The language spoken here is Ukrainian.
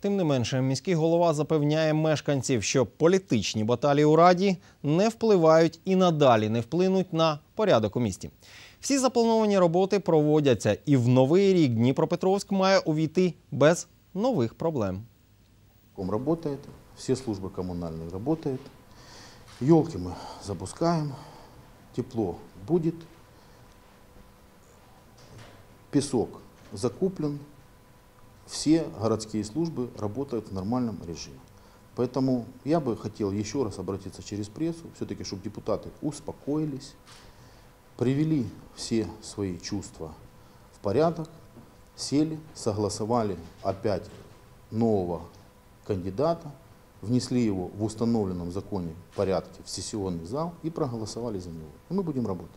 Тим не менше, міський голова запевняє мешканців, що політичні баталії у Раді не впливають і надалі не вплинуть на порядок у місті. Всі заплановані роботи проводяться, і в новий рік Дніпропетровськ має увійти без нових проблем. Работает, все службы коммунальные работают, елки мы запускаем, тепло будет, песок закуплен, все городские службы работают в нормальном режиме. Поэтому я бы хотел еще раз обратиться через прессу, все-таки, чтобы депутаты успокоились, привели все свои чувства в порядок, сели, согласовали опять нового кандидата, внесли его в установленном законе порядке в сессионный зал и проголосовали за него. И мы будем работать.